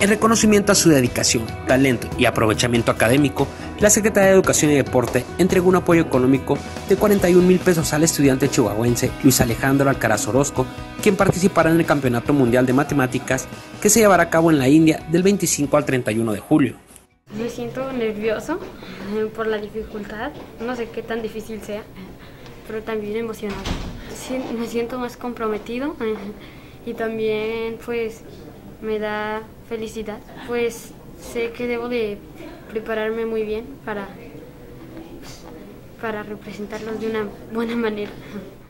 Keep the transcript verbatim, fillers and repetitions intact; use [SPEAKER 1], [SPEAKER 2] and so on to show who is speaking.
[SPEAKER 1] En reconocimiento a su dedicación, talento y aprovechamiento académico, la Secretaría de Educación y Deporte entregó un apoyo económico de cuarenta y un mil pesos al estudiante chihuahuense Luis Alejandro Alcaraz Orozco, quien participará en el Campeonato Mundial de Matemáticas que se llevará a cabo en la India del veinticinco al treinta y uno de julio.
[SPEAKER 2] Me siento nervioso eh, por la dificultad, no sé qué tan difícil sea, pero también emocionado. Sí, me siento más comprometido eh, y también pues me da felicidad, pues sé que debo de prepararme muy bien para, para representarlos de una buena manera.